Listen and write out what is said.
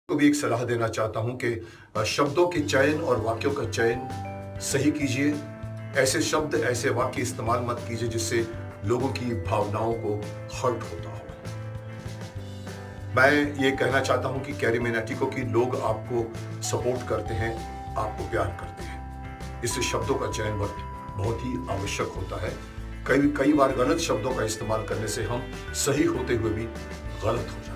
को भी एक सलाह देना चाहता हूं कि शब्दों के चयन और वाक्यों का चयन सही कीजिए। ऐसे शब्द, ऐसे वाक्य इस्तेमाल मत कीजिए जिससे लोगों की भावनाओं को हर्ट होता हो। मैं ये कहना चाहता हूं कि कैरी मिनाटी को कि लोग आपको सपोर्ट करते हैं, आपको प्यार करते हैं। इससे शब्दों का चयन बहुत ही आवश्यक होता है। कई बार गलत शब्दों का इस्तेमाल करने से हम सही होते हुए भी गलत हो जाते हैं।